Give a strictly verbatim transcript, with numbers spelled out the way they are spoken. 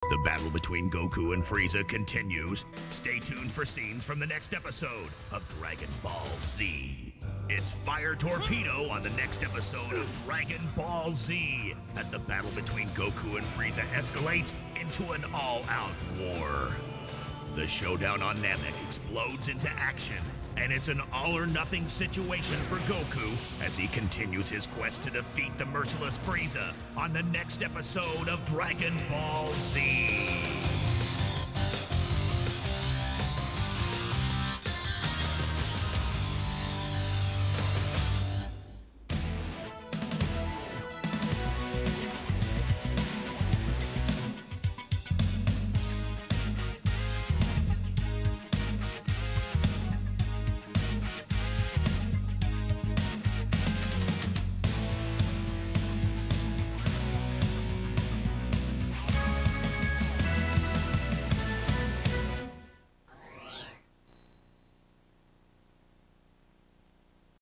The battle between Goku and Frieza continues. Stay tuned for scenes from the next episode of Dragon Ball Z. It's Fire Torpedo on the next episode of Dragon Ball Z as the battle between Goku and Frieza escalates into an all-out war. The showdown on Namek explodes into action, and it's an all-or-nothing situation for Goku as he continues his quest to defeat the merciless Frieza on the next episode of Dragon Ball Z.